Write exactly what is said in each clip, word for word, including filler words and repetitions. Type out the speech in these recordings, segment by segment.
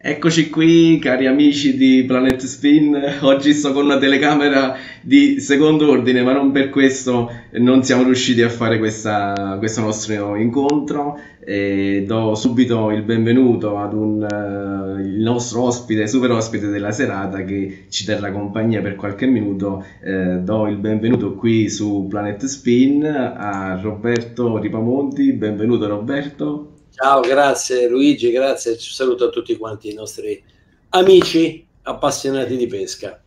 Eccoci qui, cari amici di Planet Spin. Oggi sto con una telecamera di secondo ordine, ma non per questo non siamo riusciti a fare questa- questo nostro incontro. E do subito il benvenuto ad un, eh, il nostro ospite, super ospite della serata che ci terrà compagnia per qualche minuto. Eh, do il benvenuto qui su Planet Spin a Roberto Ripamonti. Benvenuto Roberto. Ciao, grazie Luigi, grazie, ci saluto a tutti quanti i nostri amici appassionati di pesca.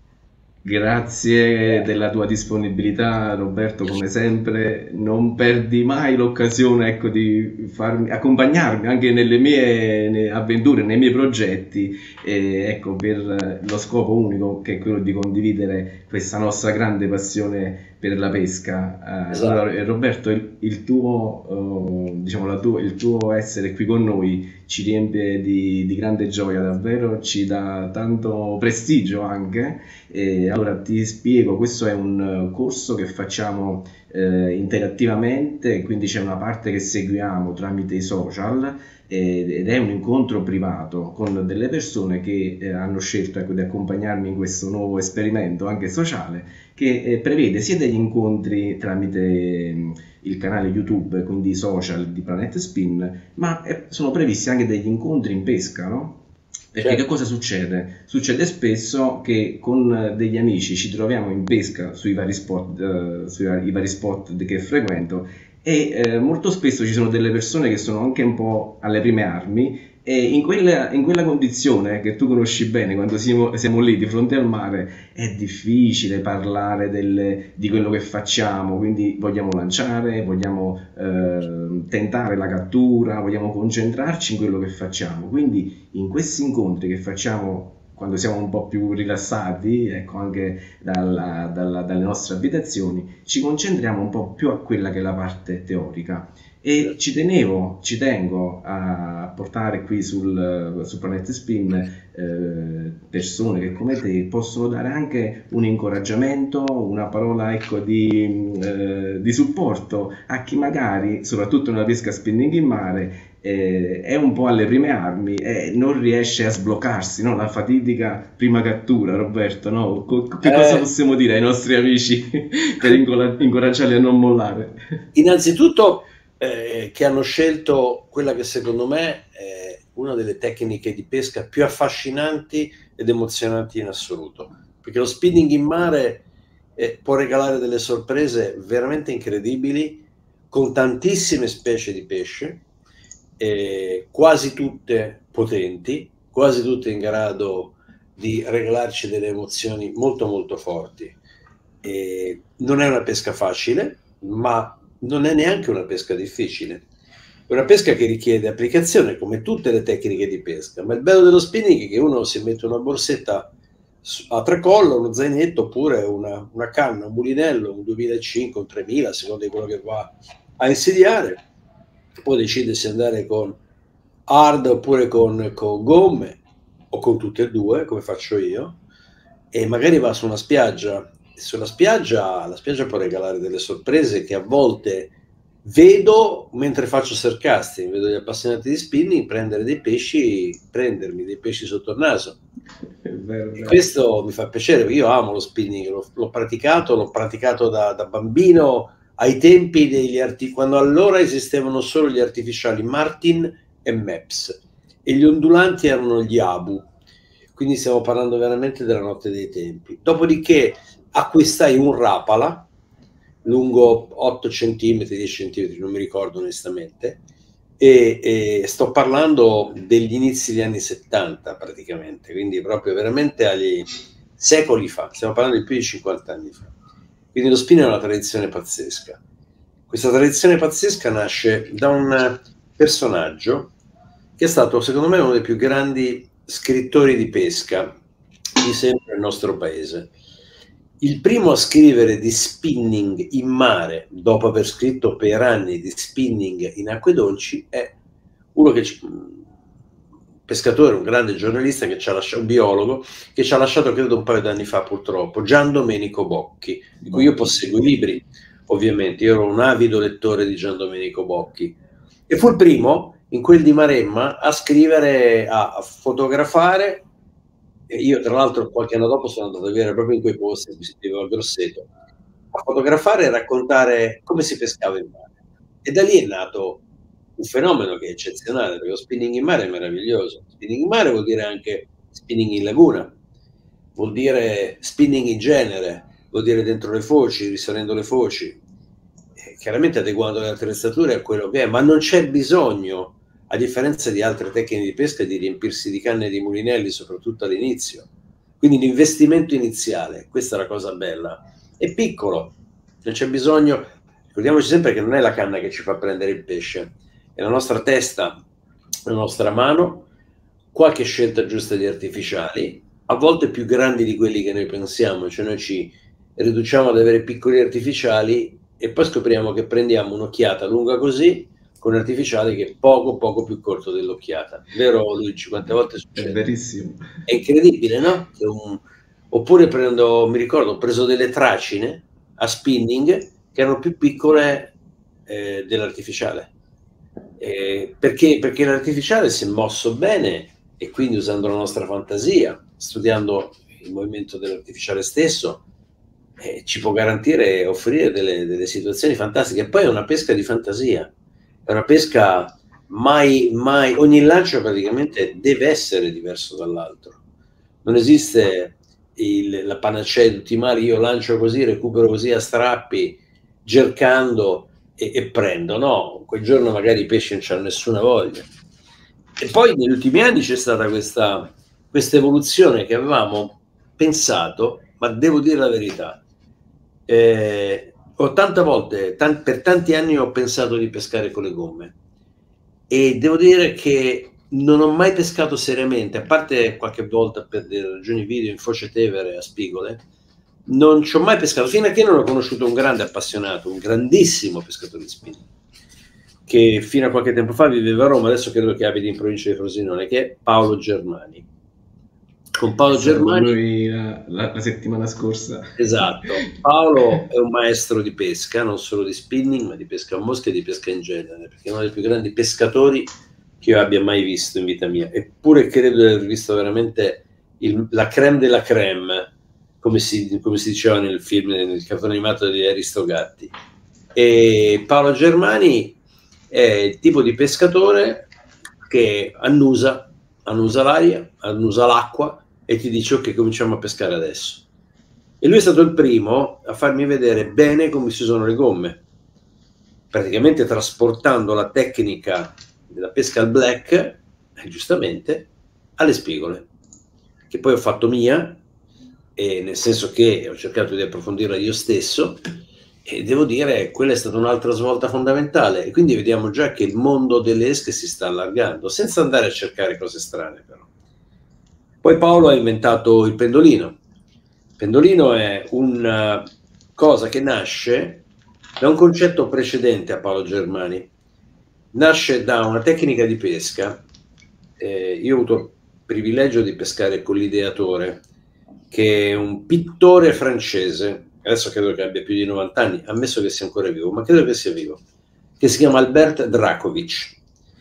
Grazie della tua disponibilità, Roberto, come sempre. Non perdi mai l'occasione, ecco, di farmi, accompagnarmi anche nelle mie ne- avventure, nei miei progetti, e, ecco, per lo scopo unico che è quello di condividere questa nostra grande passione per la pesca. Eh, Esatto. allora, eh, Roberto, il, il tuo, eh, diciamo, la tua- il tuo essere qui con noi ci riempie di, di grande gioia, davvero, ci dà tanto prestigio anche. E allora ti spiego, questo è un eh, corso che facciamo eh, interattivamente, quindi c'è una parte che seguiamo tramite i social ed ed è un incontro privato con delle persone che eh, hanno scelto, ecco, di accompagnarmi in questo nuovo esperimento anche sociale che eh, prevede sia degli incontri tramite mh, il canale YouTube, quindi i social di Planet Spin, ma eh, sono previsti anche degli incontri in pesca, no? Perché che Certo. cosa succede? Succede spesso che con eh, degli amici ci troviamo in pesca sui vari spot, eh, sui vari, i vari spot che frequento e eh, molto spesso ci sono delle persone che sono anche un po' alle prime armi e in quella, in quella condizione che tu conosci bene, quando siamo, siamo lì di fronte al mare, è difficile parlare delle- di quello che facciamo, quindi vogliamo lanciare, vogliamo eh, tentare la cattura, vogliamo concentrarci in quello che facciamo. Quindi in questi incontri che facciamo quando siamo un po' più rilassati, ecco, anche dalla- dalla- dalle nostre abitazioni, ci concentriamo un po' più a quella che è la parte teorica. E ci tenevo, ci tengo a portare qui sul, su Planet Spin eh, persone che come te possono dare anche un incoraggiamento, una parola, ecco, di, eh, di supporto a chi magari, soprattutto nella pesca spinning in mare, eh, è un po' alle prime armi e non riesce a sbloccarsi, no? La fatidica prima cattura, Roberto, no? Co- che cosa Eh, possiamo dire ai nostri amici per incola- incoraggiarli a non mollare? Innanzitutto eh, che hanno scelto quella che secondo me è una delle tecniche di pesca più affascinanti ed emozionanti in assoluto, perché lo spinning in mare eh, può regalare delle sorprese veramente incredibili con tantissime specie di pesce, eh, quasi tutte potenti, quasi tutte in grado di regalarci delle emozioni molto molto forti. E non è una pesca facile, ma non è neanche una pesca difficile. È una pesca che richiede applicazione come tutte le tecniche di pesca, ma il bello dello spinning è che uno si mette una borsetta a tracollo, uno zainetto, oppure una, una canna, un mulinello, un duemilacinque, un tremila, a seconda di quello che va a insidiare, poi decide se andare con hard oppure con, con gomme o con tutte e due, come faccio io, e magari va su una spiaggia. Sulla spiaggia, la spiaggia può regalare delle sorprese che a volte vedo mentre faccio surfcasting, vedo gli appassionati di spinning prendere dei pesci, prendermi dei pesci sotto il naso. È vero, è E vero. questo mi fa piacere, perché io amo lo spinning, l'ho, l'ho praticato, l'ho praticato da, da bambino ai tempi degli arti, quando allora esistevano solo gli artificiali Martin e Mepps e gli ondulanti erano gli Abu, quindi stiamo parlando veramente della notte dei tempi. Dopodiché acquistai un Rapala lungo otto centimetri, dieci centimetri, non mi ricordo onestamente, e, e sto parlando degli inizi degli anni settanta praticamente, quindi proprio veramente agli secoli fa, stiamo parlando di più di cinquanta anni fa. Quindi lo spinning è una tradizione pazzesca. Questa tradizione pazzesca nasce da un personaggio che è stato, secondo me, uno dei più grandi scrittori di pesca di sempre nel nostro paese. Il primo a scrivere di spinning in mare, dopo aver scritto per anni di spinning in acque dolci, è uno che ci, un pescatore, un grande giornalista che ci ha lasciato, un biologo che ci ha lasciato credo un paio d'anni fa purtroppo, Gian Domenico Bocchi, di cui io Bocchi. posseggo i libri, ovviamente, io ero un avido lettore di Gian Domenico Bocchi, e fu il primo in quel di Maremma a scrivere, a, a fotografare. E io tra l'altro qualche anno dopo sono andato a vivere proprio in quei posti in cui si viveva a Grosseto, a fotografare e raccontare come si pescava in mare. E da lì è nato un fenomeno che è eccezionale, perché lo spinning in mare è meraviglioso. Spinning in mare vuol dire anche spinning in laguna, vuol dire spinning in genere, vuol dire dentro le foci, risalendo le foci, eh, chiaramente adeguando le attrezzature a quello che è, ma non c'è bisogno, a differenza di altre tecniche di pesca, di riempirsi di canne e di mulinelli, soprattutto all'inizio. Quindi l'investimento iniziale, questa è la cosa bella, è piccolo, non c'è bisogno, ricordiamoci sempre che non è la canna che ci fa prendere il pesce, è la nostra testa, la nostra mano, qualche scelta giusta di artificiali, a volte più grandi di quelli che noi pensiamo, cioè noi ci riduciamo ad avere piccoli artificiali e poi scopriamo che prendiamo un'occhiata lunga così con un artificiale che è poco poco più corto dell'occhiata. Vero Luigi? Quante volte succede? È verissimo. È incredibile, no? Un... Oppure prendo, mi ricordo, ho preso delle tracine a spinning che erano più piccole eh, dell'artificiale. Eh, perché? Perché l'artificiale si è mosso bene e quindi usando la nostra fantasia, studiando il movimento dell'artificiale stesso, eh, ci può garantire e offrire delle, delle situazioni fantastiche. E poi è una pesca di fantasia, è una pesca mai, mai, ogni lancio praticamente deve essere diverso dall'altro. Non esiste il, la panacea di tutti i mali, io lancio così, recupero così a strappi, cercando e, e prendo, no, quel giorno magari i pesci non c'hanno nessuna voglia. E poi negli ultimi anni c'è stata questa, questa evoluzione che avevamo pensato, ma devo dire la verità, eh, ho tante volte, tant- per tanti anni ho pensato di pescare con le gomme e devo dire che non ho mai pescato seriamente, a parte qualche volta per delle ragioni video in Foce Tevere a Spigole, non ci ho mai pescato, fino a che non ho conosciuto un grande appassionato, un grandissimo pescatore di spinning, che fino a qualche tempo fa viveva a Roma, adesso credo che abiti in provincia di Frosinone, che è Paolo Germani. Con Paolo Germani, con noi la, la, la settimana scorsa. Esatto, Paolo è un maestro di pesca, non solo di spinning, ma di pesca a mosche e di pesca in genere, perché è uno dei più grandi pescatori che io abbia mai visto in vita mia, eppure credo di aver visto veramente il, la crème della crème, come si, come si diceva nel film, nel cartone animato di Aristogatti. E Paolo Germani è il tipo di pescatore che annusa, annusa l'aria, annusa l'acqua e ti dice ok, cominciamo a pescare adesso. E lui è stato il primo a farmi vedere bene come si usano le gomme, praticamente trasportando la tecnica della pesca al black, eh, giustamente, alle spigole, che poi ho fatto mia, e nel senso che ho cercato di approfondirla io stesso, e devo dire quella è stata un'altra svolta fondamentale, e quindi vediamo già che il mondo delle esche si sta allargando, senza andare a cercare cose strane però. Poi Paolo ha inventato il pendolino. Il pendolino è una cosa che nasce da un concetto precedente a Paolo Germani, nasce da una tecnica di pesca. Eh, io ho avuto il privilegio di pescare con l'ideatore, che è un pittore francese, adesso credo che abbia più di novanta anni, ammesso che sia ancora vivo, ma credo che sia vivo, che si chiama Albert Dracovic,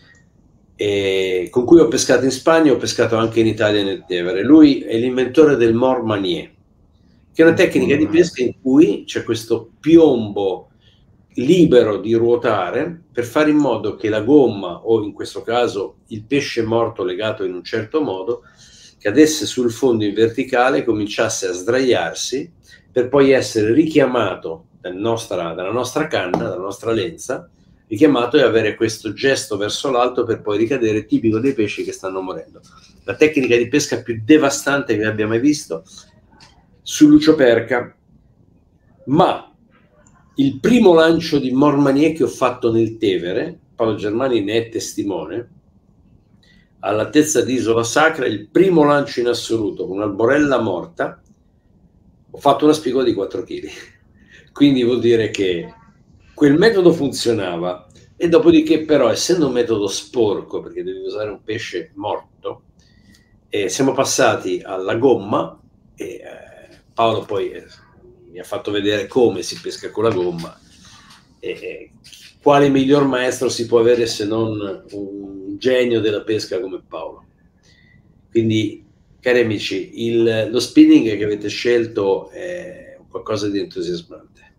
e con cui ho pescato in Spagna, ho pescato anche in Italia nel Tevere. Lui è l'inventore del mort manier, che è una tecnica di pesca in cui c'è questo piombo libero di ruotare per fare in modo che la gomma, o in questo caso il pesce morto legato in un certo modo, cadesse sul fondo in verticale, cominciasse a sdraiarsi per poi essere richiamato dal nostra, dalla nostra canna, dalla nostra lenza, richiamato e avere questo gesto verso l'alto per poi ricadere, tipico dei pesci che stanno morendo. La tecnica di pesca più devastante che abbia mai visto su lucioperca. Ma il primo lancio di mort manier che ho fatto nel Tevere, Paolo Germani ne è testimone, all'altezza di Isola Sacra, il primo lancio in assoluto con un'alborella morta, ho fatto una spigola di quattro chili. Quindi vuol dire che quel metodo funzionava, e dopodiché però, essendo un metodo sporco, perché devi usare un pesce morto, eh, siamo passati alla gomma, e eh, Paolo poi eh, mi ha fatto vedere come si pesca con la gomma, e, quale miglior maestro si può avere se non un genio della pesca come Paolo. Quindi, cari amici, il, lo spinning che avete scelto è qualcosa di entusiasmante,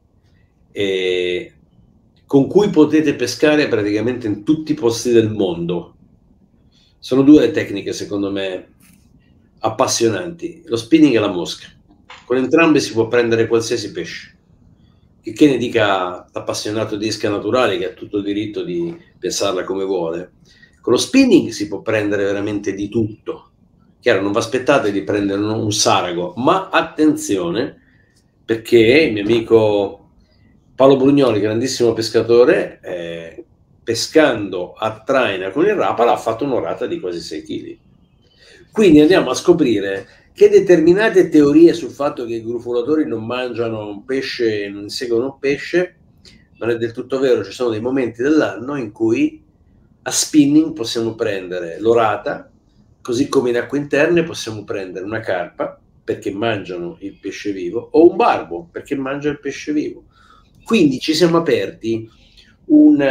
e con cui potete pescare praticamente in tutti i posti del mondo. Sono due le tecniche, secondo me, appassionanti: lo spinning e la mosca. Con entrambe si può prendere qualsiasi pesce, che ne dica l'appassionato di isca naturale, che ha tutto il diritto di pensarla come vuole. Con lo spinning si può prendere veramente di tutto. Chiaro, non vi aspettate di prendere un sarago, ma attenzione, perché il mio amico Paolo Brugnoli, grandissimo pescatore, eh, pescando a traina con il rapala ha fatto un'orata di quasi sei chili. Quindi andiamo a scoprire che determinate teorie sul fatto che i grufolatori non mangiano un pesce, non inseguono un pesce, non è del tutto vero. Ci sono dei momenti dell'anno in cui a spinning possiamo prendere l'orata, così come in acque interne possiamo prendere una carpa, perché mangiano il pesce vivo, o un barbo, perché mangia il pesce vivo. Quindi ci siamo aperti un,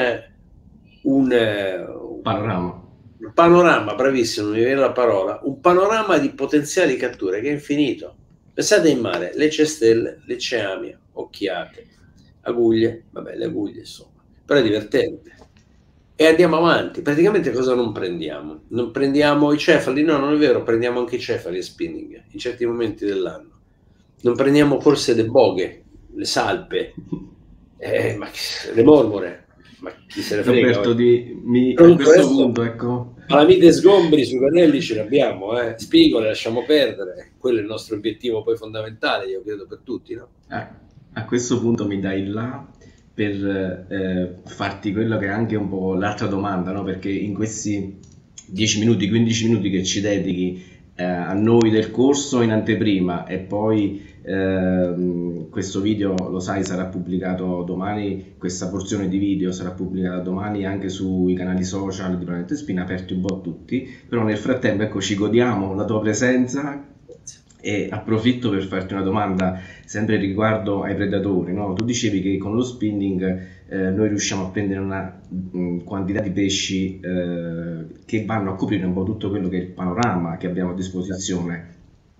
un, un panorama. Un panorama, bravissimo, mi viene la parola, un panorama di potenziali catture che è infinito. Pensate in mare, le cestelle, le ceamie, occhiate, aguglie, vabbè, le aguglie insomma, però è divertente. E andiamo avanti. Praticamente cosa non prendiamo? Non prendiamo i cefali? No, non è vero, prendiamo anche i cefali a spinning in certi momenti dell'anno. Non prendiamo forse le boghe, le salpe, eh, ma le mormore. Ma chi se ne frega? Roberto, di, mi, a questo resto, punto, ecco. Calamite sgombri sui pannelli ce l'abbiamo, eh. Spigole lasciamo perdere. Quello è il nostro obiettivo poi fondamentale, io credo, per tutti, no? A, a questo punto mi dai là per eh, farti quello che è anche un po' l'altra domanda, no? Perché in questi dieci minuti, quindici minuti che ci dedichi eh, a noi del corso in anteprima, e poi eh, questo video, lo sai, sarà pubblicato domani, questa porzione di video sarà pubblicata domani anche sui canali social di Planeta Spin, aperti un po' a tutti, però nel frattempo, ecco, ci godiamo la tua presenza. E approfitto per farti una domanda sempre riguardo ai predatori, no? Tu dicevi che con lo spinning eh, noi riusciamo a prendere una mh, quantità di pesci eh, che vanno a coprire un po' tutto quello che è il panorama che abbiamo a disposizione,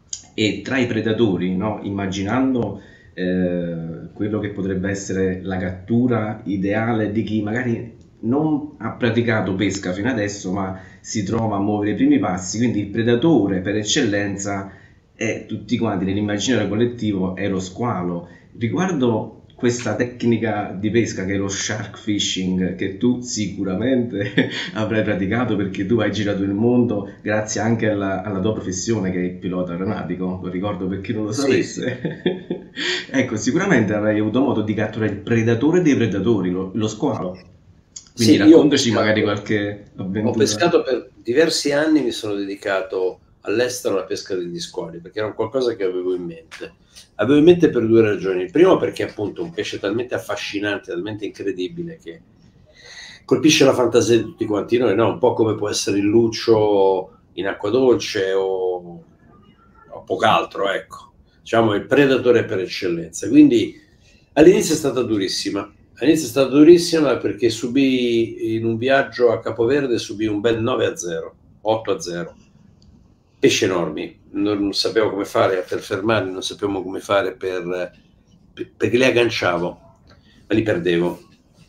e tra i predatori, no? Immaginando eh, quello che potrebbe essere la cattura ideale di chi magari non ha praticato pesca fino adesso ma si trova a muovere i primi passi, quindi il predatore per eccellenza e tutti quanti nell'immaginario collettivo è lo squalo. Riguardo questa tecnica di pesca che è lo shark fishing, che tu sicuramente avrai praticato perché tu hai girato il mondo grazie anche alla, alla tua professione, che è il pilota aeronautico, lo ricordo per chi non lo sapesse. Sì. Ecco, sicuramente avrai avuto modo di catturare il predatore dei predatori, lo, lo squalo. Quindi sì, raccontaci pescato, magari qualche avventura. Ho pescato per diversi anni, mi sono dedicato all'estero alla pesca degli squali, perché era qualcosa che avevo in mente. Avevo in mente per due ragioni. Il primo, perché appunto è un pesce talmente affascinante, talmente incredibile, che colpisce la fantasia di tutti quanti noi, no? Un po' come può essere il luccio in acqua dolce o, o poco altro, ecco. Diciamo il predatore per eccellenza. Quindi all'inizio è stata durissima. All'inizio è stata durissima perché subì, in un viaggio a Capoverde, subì un bel nove a zero, otto a zero. Pesci enormi, non sapevo come fare per fermarli, non sapevamo come fare per, per, perché li agganciavo, ma li perdevo.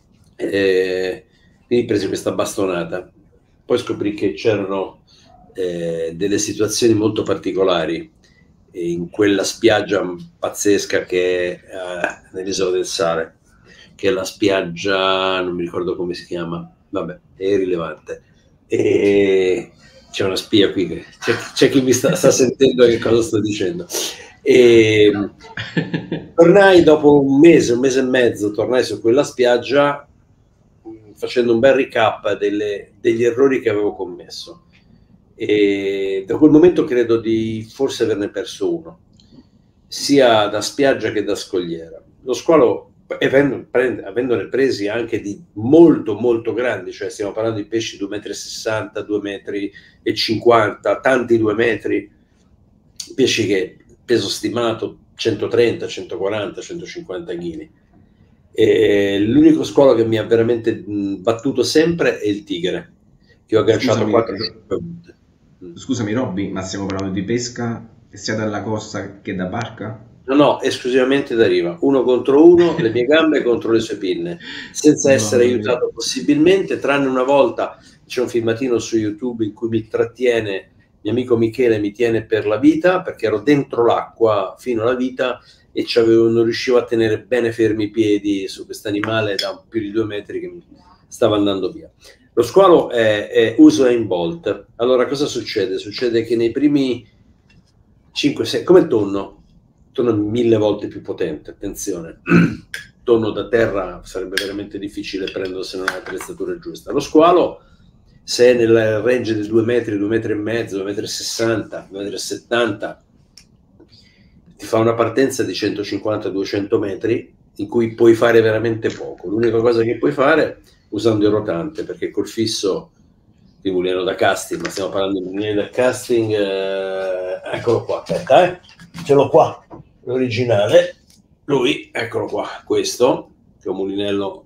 E quindi presi questa bastonata. Poi scoprì che c'erano eh, delle situazioni molto particolari in quella spiaggia pazzesca che è eh, nell'isola del Sare, che è la spiaggia, non mi ricordo come si chiama, vabbè, è irrilevante. E c'è una spia qui, c'è, c'è chi mi sta, sta sentendo che cosa sto dicendo. E tornai dopo un mese, un mese e mezzo, tornai su quella spiaggia facendo un bel recap delle, degli errori che avevo commesso. E da quel momento credo di forse averne perso uno, sia da spiaggia che da scogliera. Lo squalo, avendone presi anche di molto molto grandi, cioè stiamo parlando di pesci due virgola sessanta metri, due virgola cinquanta metri, tanti due metri, pesci che peso stimato centotrenta, centoquaranta, centocinquanta chili. E l'unico squalo che mi ha veramente mh, battuto sempre è il tigre, che ho agganciato quattro cinque volte. Scusami Robby, ma stiamo parlando di pesca sia dalla costa che da barca? No, no, esclusivamente da riva, uno contro uno, le mie gambe contro le sue pinne, senza essere Mamma aiutato mia. possibilmente, tranne una volta c'è un filmatino su YouTube in cui mi trattiene, mio amico Michele mi tiene per la vita, perché ero dentro l'acqua fino alla vita e non riuscivo a tenere bene fermi i piedi su questo animale da più di due metri che mi stava andando via. Lo squalo è, è Usain Bolt. Allora cosa succede? Succede che nei primi cinque sei, come il tonno, il tonno è mille volte più potente, attenzione, il tonno da terra sarebbe veramente difficile prenderlo se non hai l'attrezzatura giusta. Lo squalo, se è nel range di due metri, due metri e mezzo, due metri e sessanta, due metri e settanta, ti fa una partenza di centocinquanta duecento metri in cui puoi fare veramente poco. L'unica cosa che puoi fare usando il rotante, perché col fisso di mulino da casting, ma stiamo parlando di mulino da casting, eh, eccolo qua, aspetta, eh. Ce l'ho qua, l'originale, lui, eccolo qua, questo, che è un mulinello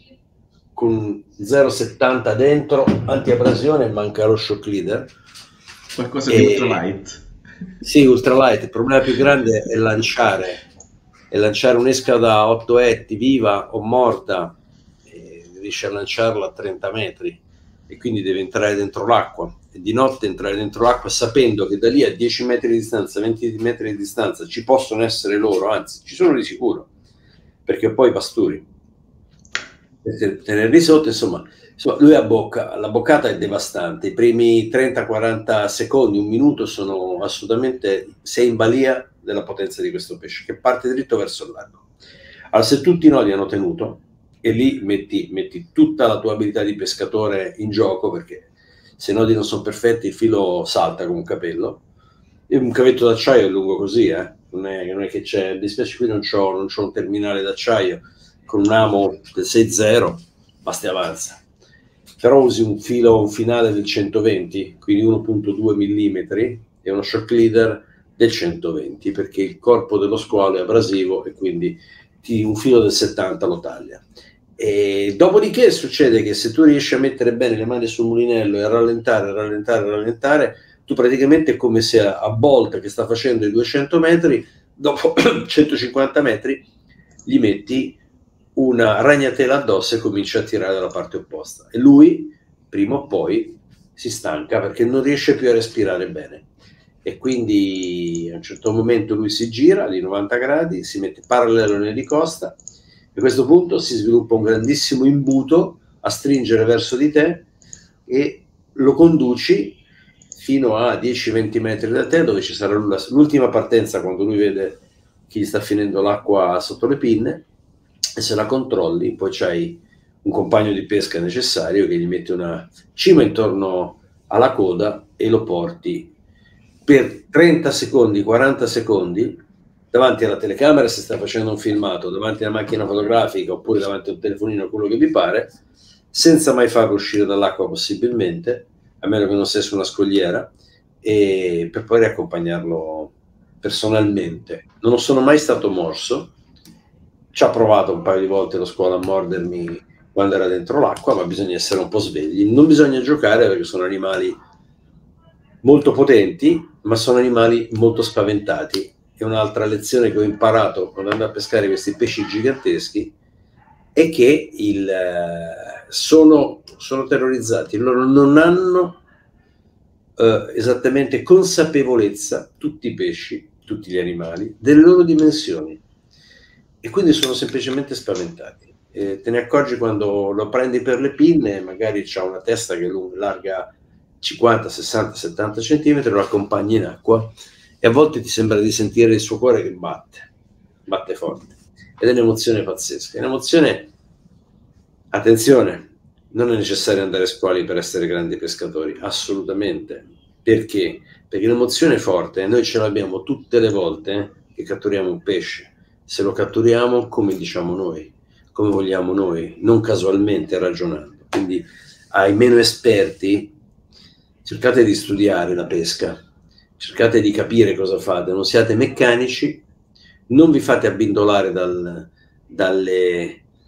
con zero virgola settanta dentro, anti-abrasione, manca lo shock leader. Qualcosa e... di ultralight. Sì, ultralight, il problema più grande è lanciare, è lanciare un'esca da otto etti viva o morta, e riesce a lanciarla a trenta metri e quindi deve entrare dentro l'acqua e di notte entrare dentro l'acqua sapendo che da lì a dieci metri di distanza, venti metri di distanza ci possono essere loro, anzi ci sono di sicuro, perché poi pasturi per tenerli sotto, insomma, insomma lui a bocca, la boccata è devastante, i primi trenta quaranta secondi, un minuto sono assolutamente, sei in balia della potenza di questo pesce che parte dritto verso il largo. Allora se tutti i nodi hanno tenuto e lì metti, metti tutta la tua abilità di pescatore in gioco, perché se i nodi non sono perfetti il filo salta come un capello, e un cavetto d'acciaio è lungo così, eh? non, è, non è che c'è, mi dispiace qui non c'ho, non c'ho un terminale d'acciaio, con un amo del sei zero basta e avanza, però usi un filo, un finale del centoventi, quindi uno virgola due millimetri e uno shock leader del centoventi, perché il corpo dello squalo è abrasivo e quindi ti, un filo del settanta lo taglia. E dopodiché succede che se tu riesci a mettere bene le mani sul mulinello e a rallentare, rallentare, rallentare, tu praticamente è come se a Bolt che sta facendo i duecento metri, dopo centocinquanta metri gli metti una ragnatela addosso e comincia a tirare dalla parte opposta e lui prima o poi si stanca perché non riesce più a respirare bene e quindi a un certo momento lui si gira di novanta gradi, si mette parallelo di costa e a questo punto si sviluppa un grandissimo imbuto a stringere verso di te e lo conduci fino a dieci venti metri da te, dove ci sarà l'ultima partenza quando lui vede che gli sta finendo l'acqua sotto le pinne, e se la controlli poi c'hai un compagno di pesca necessario che gli mette una cima intorno alla coda e lo porti per trenta secondi, quaranta secondi davanti alla telecamera se sta facendo un filmato, davanti alla macchina fotografica oppure davanti a un telefonino, quello che vi pare, senza mai farlo uscire dall'acqua possibilmente, a meno che non sia su una scogliera, e per poi riaccompagnarlo personalmente. Non sono mai stato morso, ci ha provato un paio di volte lo squalo a mordermi quando era dentro l'acqua, ma bisogna essere un po' svegli, non bisogna giocare perché sono animali molto potenti, ma sono animali molto spaventati. E un'altra lezione che ho imparato quando andavo a pescare questi pesci giganteschi è che il, eh, sono, sono terrorizzati, loro non hanno eh, esattamente consapevolezza, tutti i pesci, tutti gli animali, delle loro dimensioni e quindi sono semplicemente spaventati. Eh, te ne accorgi quando lo prendi per le pinne, magari c'ha una testa che è lunga, larga cinquanta, sessanta, settanta centimetri, lo accompagni in acqua e a volte ti sembra di sentire il suo cuore che batte, batte forte. Ed è un'emozione pazzesca. È un'emozione, attenzione, non è necessario andare a scuole per essere grandi pescatori, assolutamente. Perché? Perché l'emozione è forte e noi ce l'abbiamo tutte le volte che catturiamo un pesce. Se lo catturiamo come diciamo noi, come vogliamo noi, non casualmente ragionando. Quindi ai meno esperti cercate di studiare la pesca, cercate di capire cosa fate, non siate meccanici, non vi fate abbindolare dal, dalle,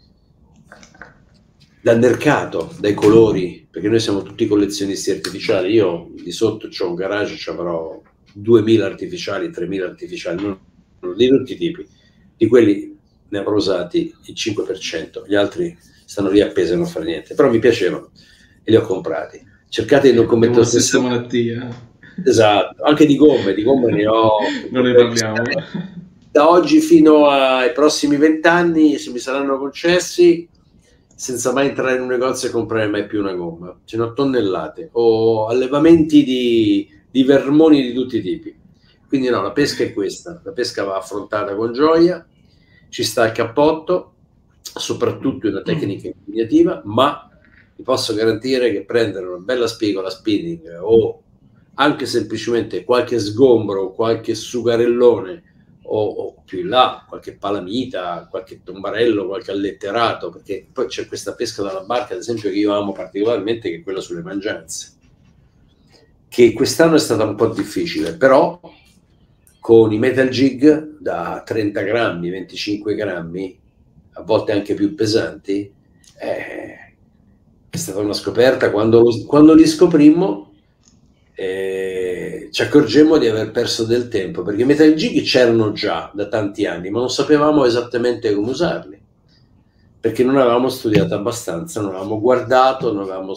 dal mercato, dai colori, perché noi siamo tutti collezionisti artificiali. Io di sotto c'ho un garage, ci avrò duemila artificiali, tremila artificiali, non, non, di tutti i tipi. Di quelli ne avrò usati il cinque per cento, gli altri stanno lì appesi e non fanno niente, però mi piacevano e li ho comprati. Cercate di non commettere la stessa malattia. Esatto, anche di gomme, di gomme ne ho. Non ne parliamo. Da oggi fino ai prossimi vent'anni, se mi saranno concessi, senza mai entrare in un negozio e comprare mai più una gomma. Ce ne ho tonnellate, o allevamenti di, di vermoni di tutti i tipi. Quindi no, la pesca è questa, la pesca va affrontata con gioia, ci sta il cappotto, soprattutto in una tecnica impegnativa, ma vi posso garantire che prendere una bella spigola spinning o anche semplicemente qualche sgombro, qualche sugarellone o, o più in là qualche palamita, qualche tombarello, qualche alletterato, perché poi c'è questa pesca dalla barca, ad esempio, che io amo particolarmente, che è quella sulle mangianze, che quest'anno è stata un po' difficile, però con i metal jig da trenta grammi, venticinque grammi, a volte anche più pesanti, eh, è stata una scoperta. Quando, quando li scoprimmo eh, ci accorgemmo di aver perso del tempo, perché i metal jig c'erano già da tanti anni, ma non sapevamo esattamente come usarli, perché non avevamo studiato abbastanza, non avevamo guardato, non avevamo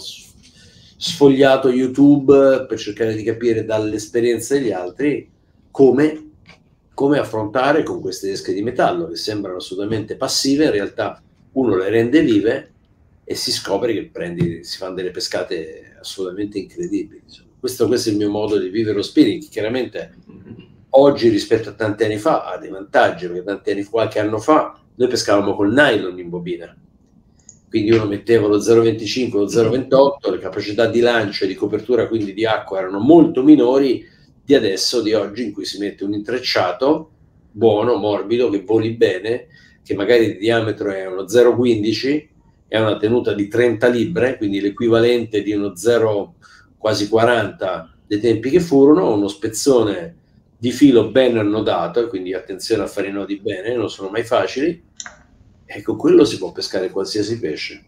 sfogliato YouTube per cercare di capire dall'esperienza degli altri come, come affrontare con queste esche di metallo che sembrano assolutamente passive, in realtà uno le rende vive e si scopre che prendi, si fanno delle pescate assolutamente incredibili. Questo, questo è il mio modo di vivere lo spinning. Chiaramente oggi rispetto a tanti anni fa ha dei vantaggi, perché tanti anni, qualche anno fa, noi pescavamo col nylon in bobina, quindi uno metteva lo zero virgola venticinque, lo zero virgola ventotto, le capacità di lancio e di copertura, quindi di acqua, erano molto minori di adesso, di oggi, in cui si mette un intrecciato buono, morbido, che voli bene, che magari di diametro è uno zero virgola quindici e ha una tenuta di trenta libbre, quindi l'equivalente di uno zero quasi quaranta dei tempi che furono, uno spezzone di filo ben annodato, e quindi attenzione a fare i nodi bene, non sono mai facili, e con quello si può pescare qualsiasi pesce.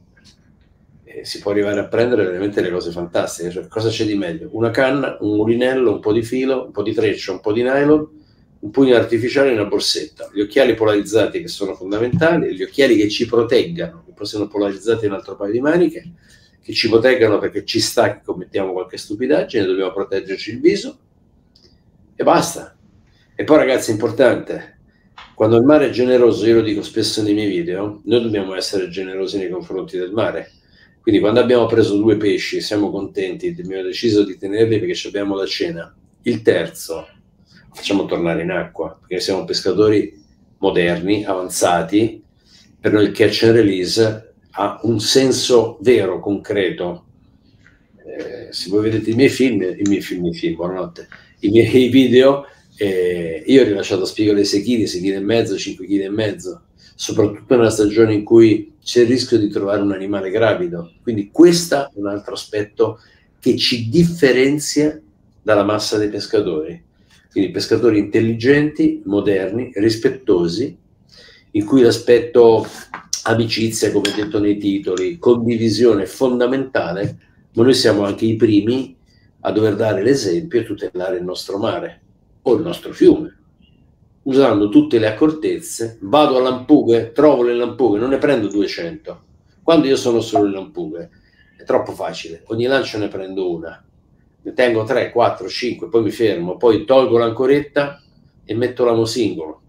E si può arrivare a prendere veramente le cose fantastiche. Cioè, cosa c'è di meglio? Una canna, un mulinello, un po' di filo, un po' di treccia, un po' di nylon, un pugno artificiale e una borsetta. Gli occhiali polarizzati, che sono fondamentali, gli occhiali che ci proteggano, che possono polarizzati in un altro paio di maniche, che ci proteggano perché ci sta che commettiamo qualche stupidaggine, dobbiamo proteggerci il viso, e basta. E poi, ragazzi, importante, quando il mare è generoso, io lo dico spesso nei miei video, noi dobbiamo essere generosi nei confronti del mare. Quindi quando abbiamo preso due pesci, siamo contenti, abbiamo deciso di tenerli perché abbiamo la cena. Il terzo facciamo tornare in acqua, perché siamo pescatori moderni, avanzati. Per noi il catch and release ha un senso vero, concreto. Eh, se voi vedete i miei film, i miei film, i film, buonanotte, i miei video, eh, io ho rilasciato spigole sei chili, sei chili e mezzo, cinque chili e mezzo, soprattutto nella stagione in cui c'è il rischio di trovare un animale gravido. Quindi questo è un altro aspetto che ci differenzia dalla massa dei pescatori. Quindi pescatori intelligenti, moderni, rispettosi, in cui l'aspetto amicizia, come detto nei titoli, condivisione è fondamentale, ma noi siamo anche i primi a dover dare l'esempio e tutelare il nostro mare o il nostro fiume, usando tutte le accortezze. Vado a lampughe, trovo le lampughe, non ne prendo duecento. Quando io sono solo in lampughe è troppo facile, ogni lancio ne prendo una, ne tengo tre, quattro, cinque, poi mi fermo, poi tolgo l'ancoretta e metto l'amo singolo.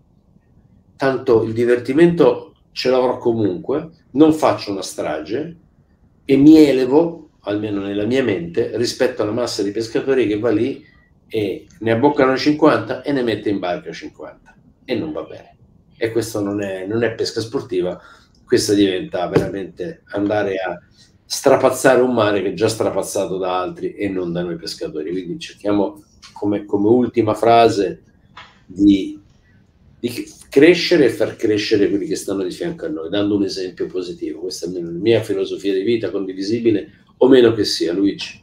Tanto il divertimento ce l'avrò comunque, non faccio una strage e mi elevo, almeno nella mia mente, rispetto alla massa di pescatori che va lì e ne abboccano cinquanta e ne mette in barca cinquanta, e non va bene. E questo non è, non è pesca sportiva, questa diventa veramente andare a strapazzare un mare che è già strapazzato da altri e non da noi pescatori. Quindi cerchiamo, come, come ultima frase, di, di crescere e far crescere quelli che stanno di fianco a noi, dando un esempio positivo. Questa è la mia filosofia di vita, condivisibile o meno che sia. Luigi?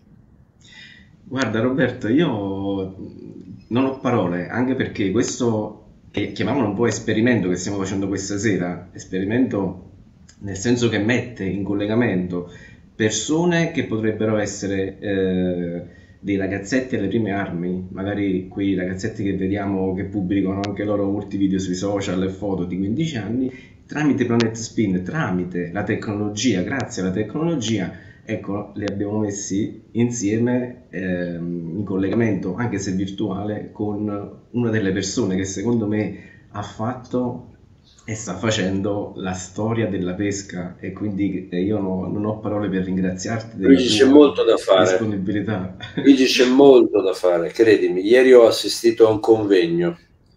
Guarda Roberto, io non ho parole, anche perché questo, che chiamiamolo un po' esperimento che stiamo facendo questa sera, esperimento nel senso che mette in collegamento persone che potrebbero essere eh, dei ragazzetti alle prime armi, magari quei ragazzetti che vediamo che pubblicano anche loro molti video sui social e foto di quindici anni, tramite Planet Spin, tramite la tecnologia, grazie alla tecnologia, ecco, li abbiamo messi insieme ehm, in collegamento, anche se virtuale, con una delle persone che secondo me ha fatto e sta facendo la storia della pesca, e quindi eh, io no- non ho parole per ringraziarti della Luigi, c'è tua molto da fare. disponibilità. Luigi, c'è molto da fare, credimi. Ieri ho assistito a un convegno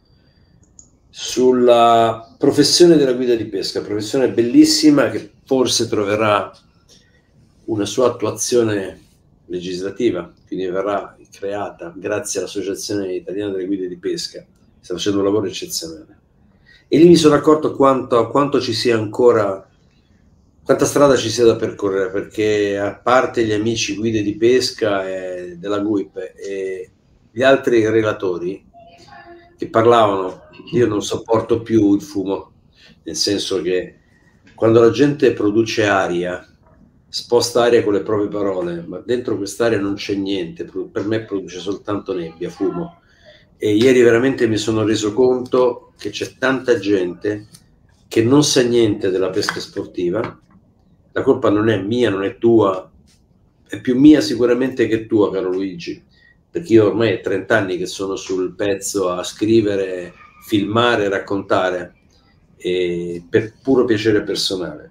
sulla professione della guida di pesca, professione bellissima che forse troverà una sua attuazione legislativa, quindi verrà creata grazie all'Associazione Italiana delle Guide di Pesca, sta facendo un lavoro eccezionale. E lì mi sono accorto quanto, quanto ci sia ancora, quanta strada ci sia da percorrere, perché a parte gli amici guide di pesca e della G U I P e gli altri relatori che parlavano, io non sopporto più il fumo, nel senso che quando la gente produce aria, sposta aria con le proprie parole, ma dentro quest'aria non c'è niente, per me produce soltanto nebbia, fumo. E ieri veramente mi sono reso conto che c'è tanta gente che non sa niente della pesca sportiva. La colpa non è mia, non è tua, è più mia sicuramente che tua, caro Luigi, perché io ormai è trenta anni che sono sul pezzo a scrivere, filmare, raccontare, e per puro piacere personale.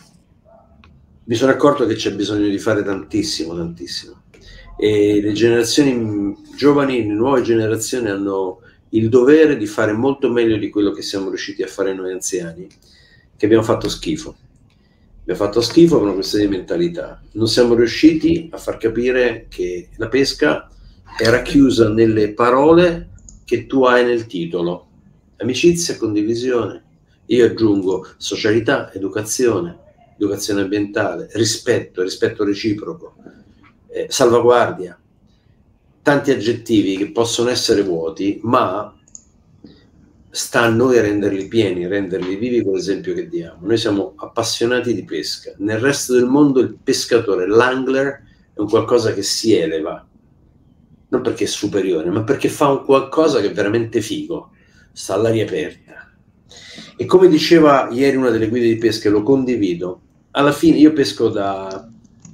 Mi sono accorto che c'è bisogno di fare tantissimo, tantissimo. E le generazioni giovani, le nuove generazioni hanno il dovere di fare molto meglio di quello che siamo riusciti a fare noi anziani, che abbiamo fatto schifo. Abbiamo fatto schifo per una questione di mentalità. Non siamo riusciti a far capire che la pesca è racchiusa nelle parole che tu hai nel titolo: amicizia, condivisione. Io aggiungo socialità, educazione, educazione ambientale, rispetto, rispetto reciproco, eh, salvaguardia, tanti aggettivi che possono essere vuoti, ma sta a noi renderli pieni, renderli vivi con l'esempio che diamo. Noi siamo appassionati di pesca. Nel resto del mondo il pescatore, l'angler, è un qualcosa che si eleva, non perché è superiore, ma perché fa un qualcosa che è veramente figo, sta all'aria aperta. E come diceva ieri una delle guide di pesca, lo condivido, alla fine io pesco da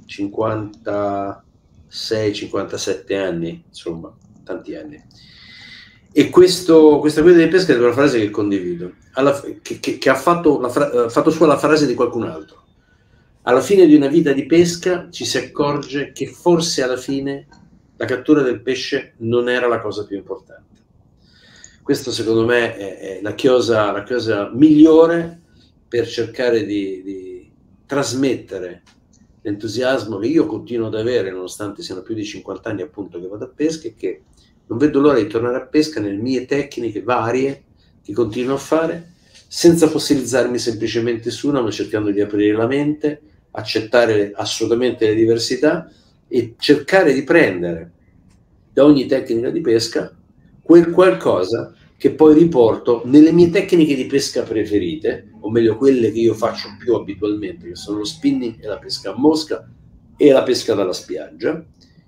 cinquantasei cinquantasette anni, insomma, tanti anni. E questo, questa guida di pesca è una frase che condivido, alla, che, che, che ha fatto, la fra, fatto sua la frase di qualcun altro. Alla fine di una vita di pesca ci si accorge che forse alla fine la cattura del pesce non era la cosa più importante. Questo secondo me è, è la chiosa, la chiosa migliore per cercare di, di trasmettere l'entusiasmo che io continuo ad avere, nonostante siano più di cinquanta anni appunto che vado a pesca, e che non vedo l'ora di tornare a pesca nelle mie tecniche varie che continuo a fare, senza fossilizzarmi semplicemente su una, ma cercando di aprire la mente, accettare assolutamente le diversità e cercare di prendere da ogni tecnica di pesca quel qualcosa che poi riporto nelle mie tecniche di pesca preferite, o meglio quelle che io faccio più abitualmente, che sono lo spinning e la pesca a mosca e la pesca dalla spiaggia,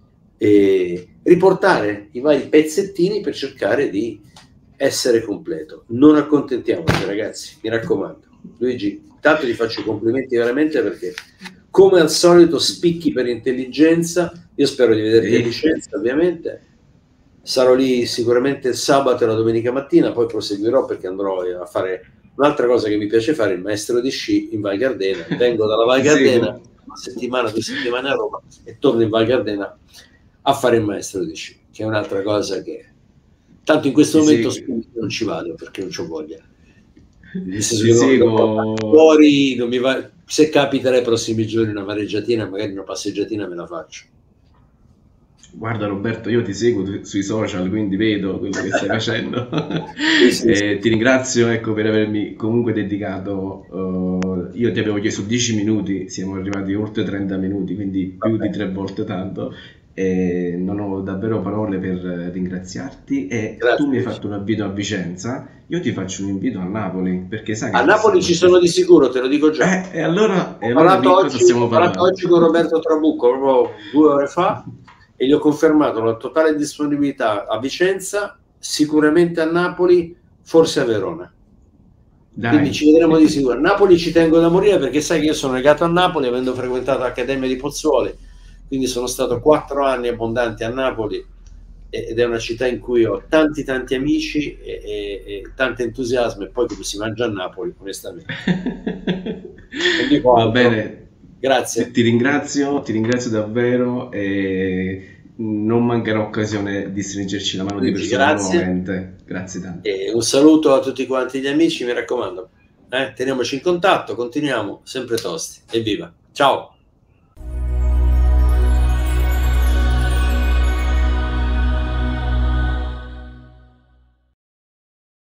e riportare i vari pezzettini per cercare di essere completo. Non accontentiamoci, ragazzi, mi raccomando. Luigi, intanto ti faccio i complimenti veramente, perché come al solito spicchi per intelligenza. Io spero di vederti sì. a Vicenza, ovviamente. Sarò lì sicuramente il sabato e la domenica mattina, poi proseguirò perché andrò a fare un'altra cosa che mi piace fare, il maestro di sci in Val Gardena. Vengo dalla Val Gardena, sì. una settimana, due settimane a Roma, e torno in Val Gardena a fare il maestro di sci, che è un'altra cosa che tanto in questo sì, momento sì. non ci vado perché non c'ho voglia. Mi sì, sì, non fuori, non mi va. Se capita nei prossimi giorni una vareggiatina, magari una passeggiatina me la faccio. Guarda Roberto, io ti seguo sui social, quindi vedo quello che stai facendo. Sì, sì, eh, sì. Ti ringrazio, ecco, per avermi comunque dedicato. Uh, io ti avevo chiesto dieci minuti, siamo arrivati oltre trenta minuti, quindi più Vabbè. di tre volte tanto. e non ho davvero parole per ringraziarti. E Grazie. tu mi hai fatto un invito a Vicenza, io ti faccio un invito a Napoli, perché sai che A Napoli ci sono di sicuro, te lo dico già. Eh, e allora, e Ho allora parlato, di cosa oggi, stiamo ho parlato parlando? oggi con Roberto Trabucco, proprio due ore fa, e gli ho confermato la totale disponibilità a Vicenza, sicuramente a Napoli, forse a Verona. Dai. Quindi ci vedremo di sicuro. A Napoli ci tengo da morire, perché sai che io sono legato a Napoli, avendo frequentato l'Accademia di Pozzuoli, quindi sono stato quattro anni abbondanti a Napoli, ed è una città in cui ho tanti tanti amici e, e, e tanto entusiasmo, e poi come si mangia a Napoli, onestamente. Va bene. Grazie. Ti ringrazio, ti ringrazio davvero, e non mancherà occasione di stringerci la mano di persona nuovamente. Grazie tanto. E un saluto a tutti quanti gli amici, mi raccomando, eh, teniamoci in contatto, continuiamo sempre tosti. Evviva, ciao.